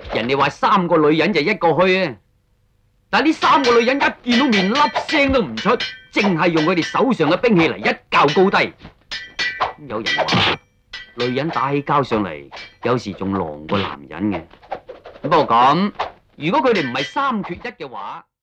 人哋話3個女人就1個墟啊，但係呢3個女人一見到面粒聲都唔出，淨係用佢哋手上嘅兵器嚟一較高低。有人話女人打起交上嚟，有時仲狼過男人嘅。不過咁，如果佢哋唔係3缺1嘅話，